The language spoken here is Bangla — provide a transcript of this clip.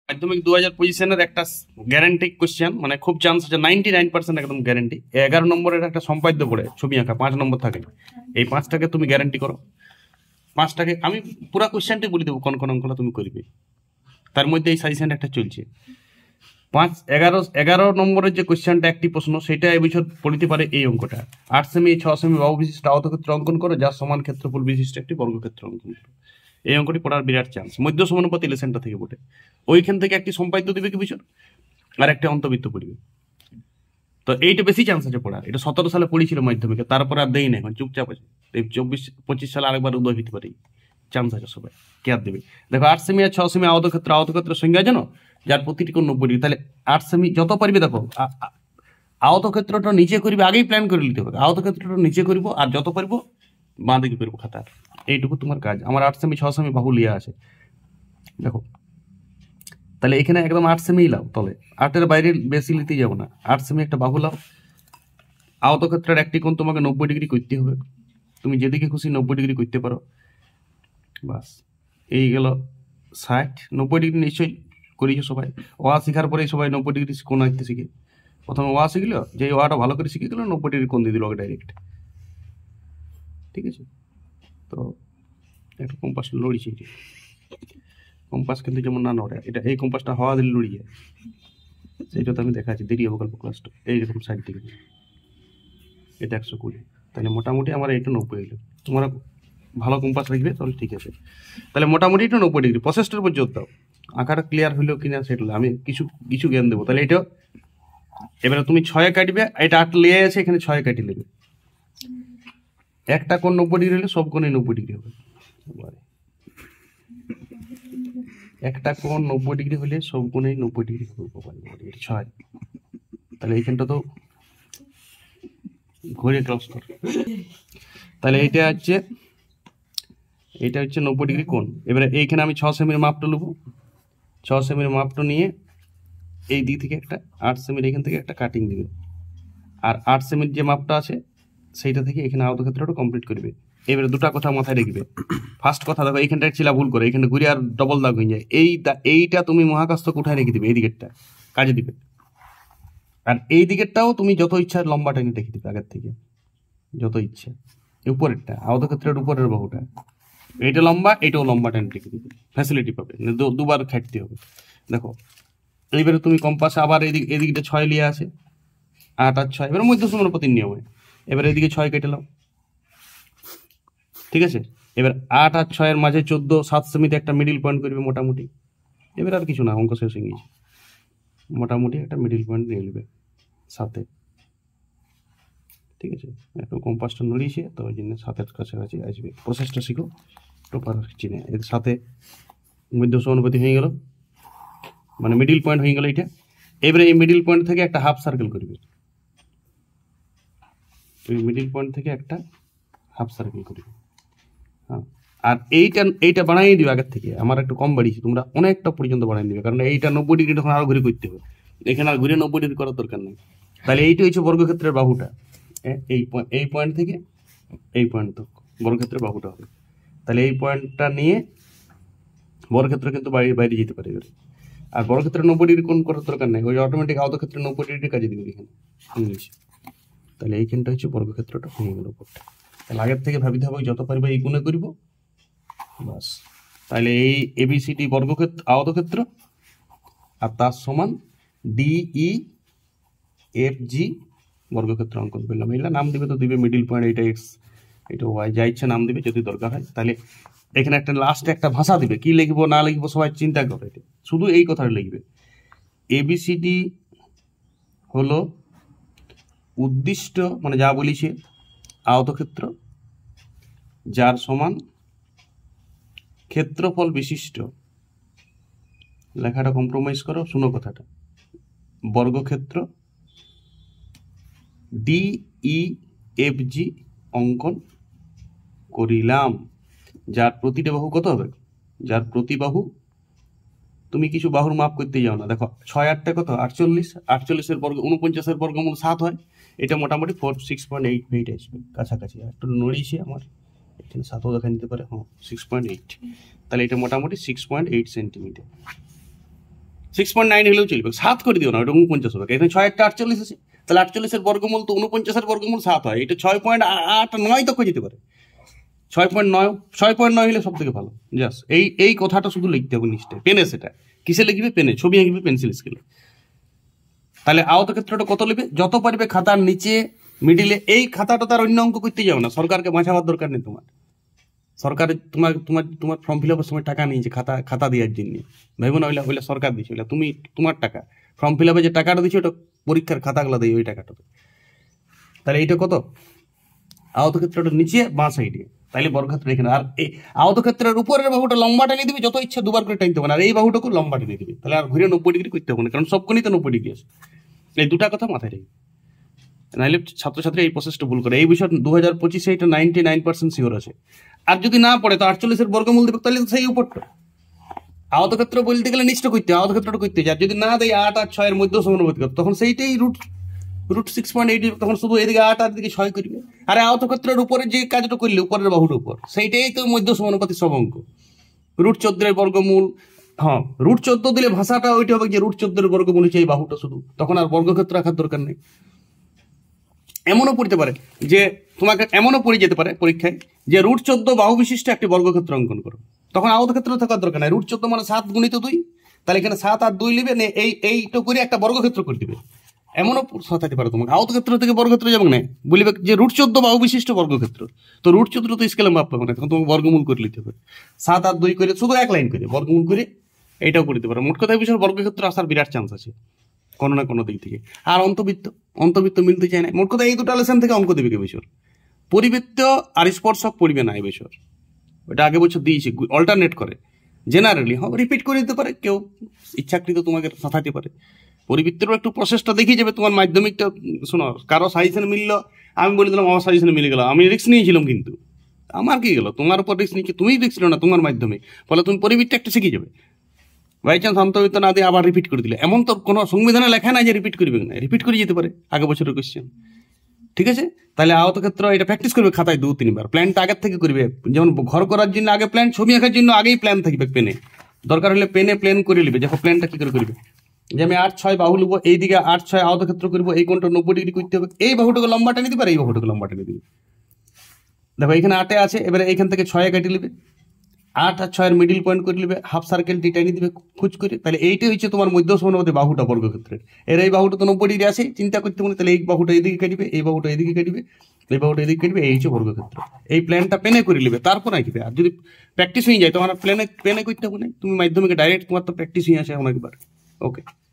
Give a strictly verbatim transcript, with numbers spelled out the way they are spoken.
মাধ্যমিক দু হাজার পজিশনের একটা গ্যারান্টি কোশ্চেন, মানে খুব চান্স আছে নাইনটি নাইন পার্সেন্ট একদম গ্যারান্টি। এগারো নম্বরের একটা সম্পাদ্য পড়ে ছবি আঁকা, পাঁচ নম্বর থাকে। এই পাঁচটাকে তুমি গ্যারান্টি করো। পাঁচটাকে আমি পুরো কোশ্চেনটাই বলে দেবো কোন কোন অঙ্কটা তুমি করবে। তার মধ্যে এই সাজেশন একটা চলছে। পাঁচ এগারো এগারো নম্বরের যে কোশ্চেনটা একটি প্রশ্ন, সেটা এবছর পড়িতে পারে এই অঙ্কটা। আট সেমি ছ সেমি বাহু বিশিষ্ট আয়তক্ষেত্র অঙ্কন করো, যার সমান ক্ষেত্রফল বিশিষ্ট একটি বর্গক্ষেত্র অঙ্কন করো। এই অঙ্কটি পড়ার বিরাট চান্স। মধ্য সমানুপাতি লেসেনটা থেকে বটে। ওইখান থেকে একটি সম্পাদ্য দিবে কি বছর, আর একটা অন্তর্বৃত্ত পড়বে। তো এইটা বেশি চান্স আছে পড়ার। এটা সতেরো সালে পড়েছিল মাধ্যমিকে, তারপরে আর দেই না, এখন চুপচাপ আছে। এই চব্বিশ পঁচিশ সালে আরেকবার উদয় হতে পারে, চান্স আছে সবাই। কে আর দেবে? দেখো আট সেমি আর ছ সেমি আয়তক্ষেত্র, আয়তক্ষেত্রের সংজ্ঞা জানো, যার প্রতিটি কোণ নব্বই ডিগ্রি। তাহলে আট সেমি যত পারবে, দেখো আয়তক্ষেত্রটা নিচে করবে, আগেই প্ল্যান করে নিতে হবে। আয়তক্ষেত্রটা নিচে করব, আর যত পারবো বাঁ দিকে করবো খাতার। এইটুকু তোমার কাজ। আমার আট সেমি ছ সেমি বাহু লিয়া আছে, দেখো। তাহলে এখানে একদম আট সেমি লাও, তলে আটের বাইরে বেশি নিতে যাবো না। আট সেমি একটা বাহু লাও। আয়তক্ষেত্রের একটি কোণ তোমাকে নব্বই ডিগ্রি করতে হবে। তুমি যেদিকে খুশি নব্বই ডিগ্রি করতে পারো, বাস। এই গেল ষাট। নব্বই ডিগ্রি নিশ্চয়ই করিছো সবাই। ওয়া শিখার পরেই সবাই নব্বই ডিগ্রি কোণ আঁকতে শিখে। প্রথমে ওয়া শিখল, যে ওয়াটা ভালো করে শিখে গেল, নব্বই ডিগ্রি কোণ দিয়ে দিল ডাইরেক্ট। ঠিক আছে? তো একটা কম্পাস লড়িছে, কম্পাস কিন্তু যেমন না নড়ে, এটা এই কম্পাসটা হাওয়া দিলে লড়ি যায়। সেইটা তো আমি দেখাচ্ছি, দেরি হবে গল্প ক্লাসটা। এইরকম সাইড দিকে এটা একশো কুড়ি। তাহলে মোটামুটি আমার এইটা নব্বই এলো। তোমরা ভালো কম্পাস রাখবে তাহলে ঠিক আছে। তাহলে মোটামুটি এটা নব্বই ডিগ্রি। প্রসেসটার উপর জোর দাও। আঁকাটা ক্লিয়ার হইলো কিনা সেটা আমি কিছু কিছু জ্ঞান দেবো। তাহলে এটা এবারে তুমি ছয়ে কাটবে, এটা আট লেয়ে আছে, এখানে ছয় কাটি নেবে। একটা কোণ নব্বই ডিগ্রি হলে সব কোণে নব্বই ডিগ্রি হবে। একটা কোণ নব্বই ডিগ্রি হলে সব কোণেই নব্বই ডিগ্রি হবে। ছয়। তাহলে এইখানটা তো ঘুরে ক্রস কর। তাহলে এইটা হচ্ছে এইটা হচ্ছে নব্বই ডিগ্রি কোণ। এবারে এইখানে আমি ছ সেমির মাপটা নেবো। ছ সেমির মাপটা নিয়ে এই দিক থেকে একটা আট সেমির এখান থেকে একটা কাটিং দিবে, আর আট সেমির যে মাপটা আছে সেইটা থেকে এখানে আয়তক্ষেত্রটা কমপ্লিট করবে। এবারে দুটা কথা মাথায় রাখবে। ফার্স্ট কথা, দেখো এইখানটা ছিলা ভুল করে, এখানে ঘুরে আর ডবল দাগ হয়ে যায়। এই এইটা তুমি মহাকাশ থেকে উঠায় রেখে দিবে, এই দিকেরটা কাজে দিবে। আর এই দিকেরটাও তুমি যত ইচ্ছা লম্বা টেনে রেখে দিবে আগের থেকে, যত ইচ্ছা। উপরেরটা আয়তক্ষেত্রের উপরের বাহুটা, এইটা লম্বা, এইটাও লম্বা টেনে রেখে দিবে, ফ্যাসিলিটি পাবে। দুবার খাটতে হবে। দেখো এইবারে তুমি কম্পাস আবার এদিক এদিকটা ছয় লিয়ে আছে, আট আর ছয়, এবার মধ্য সমানুপাতির নিয়মে এবার এদিকে ছয় কেটে নাও। ঠিক আছে? এবার আট আর ছয়ের মাঝে চোদ্দ, সাত সেমিতে একটা মিডিল পয়েন্ট করবে মোটামুটি। এবার আর কিছু না, অঙ্ক শেষ হয়ে গেছে। মোটামুটি একটা মিডিল পয়েন্ট নিয়ে নেবে সাথে। ঠিক আছে? একটু কম্পাসটা নড়িয়েছে তো ওই জন্য সাতের কাছাকাছি আসবে। প্রসেসটা শিখো, টোপার চিনে। এর সাথে মধ্য সমানুপাতি হয়ে গেল, মানে মিডিল পয়েন্ট হয়ে গেল এটা। এবারে এই মিডিল পয়েন্ট থেকে একটা হাফ সার্কেল করবে। এই মিডিল পয়েন্ট থেকে একটা হাফ সার্কেল করবে। হ্যাঁ, আর এইটা এইটা বানাই দিবে আগের থেকে। আমার একটু কম বাড়িয়েছি, তোমরা অনেকটা পর্যন্ত বানাই দিবে, কারণ এইটা নব্বই ডিগ্রি তখন আরো ঘুরে করতে হবে। এখানে আর ঘুরে নব্বই ডিগ্রি করার দরকার নেই। তাহলে এইটা হচ্ছে বর্গক্ষেত্রের বাহুটা। এই এই পয়েন্ট থেকে এই পয়েন্ট তো বর্গক্ষেত্রের বাহুটা হবে। তাহলে এই পয়েন্টটা নিয়ে বর্গক্ষেত্র কিন্তু বাইরে বাইরে যেতে পারে। আর বর্গক্ষেত্রে নব্বই ডিগ্রি কোণ করার দরকার নেই, ওই অটোমেটিক আয়তক্ষেত্রে নব্বই ডিগ্রি কাজে দিবে এখানে। তাহলে এইখানটা হচ্ছে বর্গক্ষেত্রটা হয়ে গেল উপরটা। তাহলে আগের থেকে ভাবিতে হবে যত পারবে এই গুণে করব, বাস। তাহলে এই এবিসিডি বর্গক্ষেত্র আয়তক্ষেত্র, আর তার সমান ডিই এফ জি বর্গক্ষেত্র অঙ্কন করলাম। এইটা নাম দিবে তো দিবে মিডিল পয়েন্ট, এইটা এক্স, এটা ওয়াই, যা ইচ্ছা নাম দিবে যদি দরকার হয়। তাহলে এখানে একটা লাস্টে একটা ভাষা দিবে, কি লিখবো না লিখবো সবাই চিন্তা করে। শুধু এই কথাটা লিখবে, এবিসিডি হলো উদ্দিষ্ট, মানে যা বলিছে আয়তক্ষেত্র যার সমান ক্ষেত্রফল বিশিষ্ট, লেখাটা কম্প্রোমাইজ করো, শুনো কথাটা, বর্গক্ষেত্র ডিই এফ জি অঙ্কন করিলাম, যার প্রতিটা বাহু কত হবে, যার প্রতি বাহু, তুমি কিছু বাহুর মাপ করতে যাও না। দেখো ছয় আটটা কত, আটচল্লিশ, আটচল্লিশের বর্গ উনপঞ্চাশের বর্গমূল সাত হয়। এটা মোটামুটি four six point eight eight আসবে কাছাকাছি। একটু নড়িয়েছে আমার, এখানে সাতও দেখা নিতে পারে। হ্যাঁ, সিক্স পয়েন্ট এইট। তাহলে এটা মোটামুটি six point eight centimetre. Six point nine হলেও চলবে, সাত করে দিও না, ওটা উনপঞ্চাশ হবে। এখানে ছয় একটা আটচল্লিশ আছে, তাহলে আটচল্লিশের বর্গমূল তো উনপঞ্চাশের বর্গমূল সাত হয়, এটা ছয় পয়েন্ট আট নয় তক যেতে পারে, ছয় পয়েন্ট নয় ছয় পয়েন্ট নয় হলে সব থেকে ভালো। জাস্ট এই এই কথাটা শুধু লিখতে হবে নিচে পেনে। সেটা কিসে লিখবে? পেনে, ছবি আঁকবে পেন্সিল স্কেলে। তাহলে আয়তক্ষেত্রটা কত নেবে? যত পারবে খাতার নিচে মিডিলে। এই খাতাটা তার অন্য অঙ্ক করতে যাও না, সরকারকে বাঁচাবার দরকার নেই তোমার। সরকার তোমার তোমার তোমার ফর্ম ফিল আপের সময় টাকা নিয়েছে খাতা খাতা দেওয়ার জন্য, ভেবো না ওইলা ওইলা সরকার দিচ্ছে, ওইলা তুমি তোমার টাকা। ফর্ম ফিল আপে যে টাকাটা দিচ্ছে ওটা পরীক্ষার খাতাগুলো দেয় ওই টাকাটাতে। তাহলে এইটা কত? আয়তক্ষেত্রটার নিচে বাঁ সাইডে, তাইলে বর্গক্ষেত্র এখানে। আর এই আয়তক্ষেত্রের উপরের বাহুটা লম্বা টেনে দিবি, যত ইচ্ছা দুবার করে টানতে হবে না। আর এই বাহুটাকে লম্বা টেনে দিবি, তাহলে আর ঘুরে নব্বই ডিগ্রি করতে হবে না, কারণ সব কোণই তো নব্বই ডিগ্রি আছে। এই দুটা কথা মাথায় রেখে, নাহলে ছাত্রছাত্রী এই প্রসেসটা ভুল করে। এই বিষয় দু হাজার পঁচিশে এটা নাইনটি নাইন পার্সেন্ট শিওর আছে। আর যদি না পড়ে তো আটচল্লিশের বর্গমূল দেবে, তাহলে সেই উপরটা। আয়তক্ষেত্র বলতে গেলে নিচটা করতে হবে, আয়তক্ষেত্রটা করতে হবে। আর যদি না দেয় আট আর ছয়ের মধ্যে সমানুপাতিক, তখন সেইটাই root root six point eight, তখন শুধু এদিকে আট আর দিকে ছয় করবে। আর আয়তক্ষেত্রের উপরে যে কাজটা করলে উপরের বাহুর উপর, সেইটাই তো মধ্য সমানুপাতিক সব অঙ্ক। রুট চোদ্দের বর্গমূল, হ্যাঁ রুট চোদ্দ দিলে ভাষাটা ওইটা হবে যে রুট চোদ্দের বর্গমূল হচ্ছে এই বাহুটা শুধু, তখন আর বর্গক্ষেত্র রাখার দরকার নেই। এমনও পড়তে পারে যে তোমাকে এমনও পড়ে যেতে পারে পরীক্ষায় যে রুট চোদ্দ বাহু বিশিষ্ট একটি বর্গক্ষেত্র অঙ্কন করো, তখন আয়তক্ষেত্র থাকার দরকার নাই। রুট চোদ্দ মানে সাত গুণিত দুই, তাহলে এখানে সাত আর দুই লিবে, এই এইটা করে একটা বর্গক্ষেত্র করে দিবে। এমনও থাকতে পারে তোমাকে আয়তক্ষেত্র থেকে বর্গক্ষেত্র যাবে না, বলবে যে রুট চোদ্দ বাহু বিশিষ্ট বর্গক্ষেত্র, তো রুট চোদ্দ তো স্কেলে মাপ পাবে না, তখন তোমাকে বর্গমূল করে নিতে হবে। সাত আর দুই করে শুধু এক লাইন করে বর্গমূল করে এইটাও করে দিতে পারে। মোট কথা বিষয়ে বর্গক্ষেত্র আসার বিরাট চান্স আছে কোনো না কোনো দিক থেকে। আর অন্তবৃত্ত, অন্তবৃত্ত মিলতে চায় না। মোট কথা এই দুটো লেসন থেকে অঙ্ক দেবে কে বছর, পরিবৃত্ত আর স্পর্শক পড়বে না এই বছর। ওটা আগে বছর দিয়েছি, অল্টারনেট করে জেনারেলি, হ্যাঁ রিপিট করে দিতে পারে কেউ, ইচ্ছাকৃত তোমাকে সাঁথাতে পারে। পরিবৃত্তেরও একটু প্রসেসটা দেখিয়ে যাবে। তোমার মাধ্যমিকটা শোনো, কারো সাজেশন মিললো, আমি বলে দিলাম আমার সাজেশন মিলে গেল, আমি রিস্ক নিয়েছিলাম, কিন্তু আমার কি গেল, তোমার উপর রিস্ক নিয়ে তুমি রিস্ক ছিল না তোমার মাধ্যমে, ফলে তুমি পরিবৃত্ত একটা শিখে যাবে। বাই চান্স অন্তর্ভুক্ত না দিয়ে আবার রিপিট করে দিলে, এমন তো কোনো সংবিধানে লেখা নাই যে রিপিট করবে না, রিপিট করে যেতে পারে আগে বছরের কোয়েশ্চেন। ঠিক আছে, তাহলে আয়তক্ষেত্র এটা প্র্যাকটিস করবে খাতায় দু তিনবার, প্ল্যানটা আগের থেকে করবে। যেমন ঘর করার জন্য আগে প্ল্যান, ছবি আঁকার জন্য আগেই প্ল্যান থাকবে পেনে, দরকার হলে পেনে প্ল্যান করে নেবে। দেখো প্ল্যানটা কি করে করবে, যে আমি আট ছয় বাহু নেবো, এইদিকে আট ছয় আয়তক্ষেত্র করবো, এই কোণটা নব্বই ডিগ্রি করতে হবে, এই বাহুটাকে লম্বা টেনে দিবে আর এই বাহুটাকে লম্বা টেনে দিবে। দেখো এখানে আটে আছে, এবারে এইখান থেকে ছয়ে কেটে নেবে, আট আর ছয়ের মিডিল পয়েন্ট করে নেবে, হাফ সার্কেল টেনে দিবে খুঁজ করে, তাহলে এইটাই হচ্ছে তোমার মধ্য সমানুপাতিক বাহুটা বর্গক্ষেত্রের। এর এই বাহুটা তো নব্বই ডিগ্রি আছে, চিন্তা করতে মনে, তাহলে এই বাহুটা এদিকে কাটবে, এই বাহুটা এদিকে কাটবে, এই বাহুটা এদিকে কাটবে, এই হচ্ছে বর্গক্ষেত্র। এই প্ল্যানটা পেনে করে নেবে, তারপর আঁকবে। আর যদি প্র্যাকটিস হয়ে যায় তোমার প্ল্যানে পেনে করতে হবে না, তুমি মাধ্যমিকে ডাইরেক্ট তোমার তো প্র্যাকটিস হয়ে আসে অনেকবার। ওকে।